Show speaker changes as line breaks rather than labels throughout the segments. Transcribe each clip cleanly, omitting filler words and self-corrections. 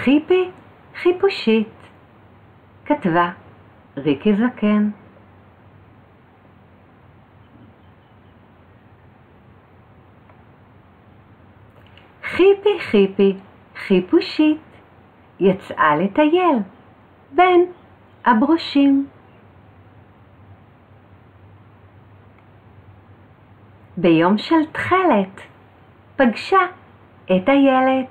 חיפי חיפושית. כתבה ריקי זקן. חיפי חיפי חיפושית יצאה לטייל בין הברושים. ביום של תכלת פגשה את הילד.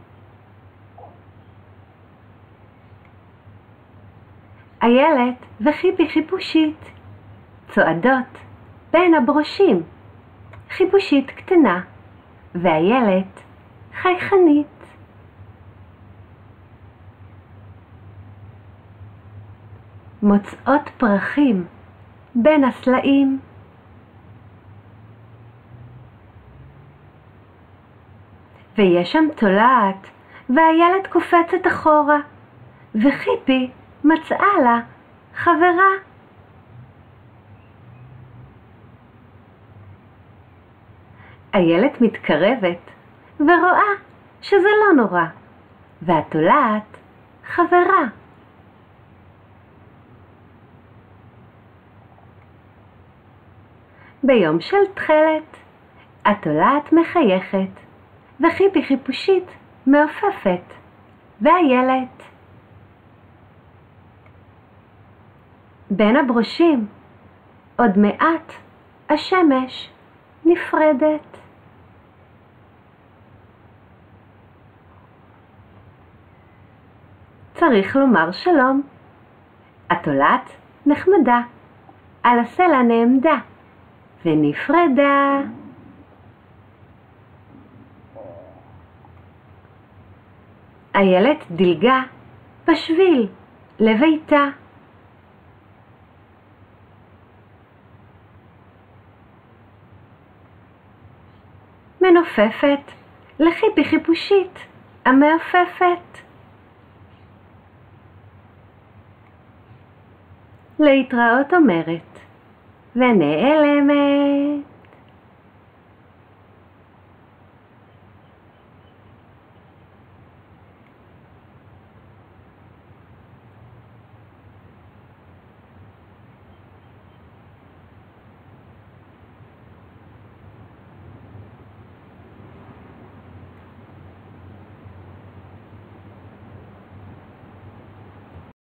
הילד וחיפי חיפושית צועדות בין הברושים. חיפושית קטנה והילד חייכנית. מוצאות פרחים בין הסלעים. ויש שם תולעת והילד קופצת אחורה, וחיפי מצאה לה חברה. הילד מתקרבת ורואה שזה לא נורא, והתולעת חברה. ביום של תכלת התולעת מחייכת וחיפי חיפושית מעופפת, והילד בין הברושים. עוד מעט השמש נפרדת. צריך לומר שלום. התולעת נחמדה, על הסלע נעמדה ונפרדה. הילד דילגה בשביל לביתה. מנופפת לחיפי חיפושית המעופפת. להתראות אומרת ונעלמת.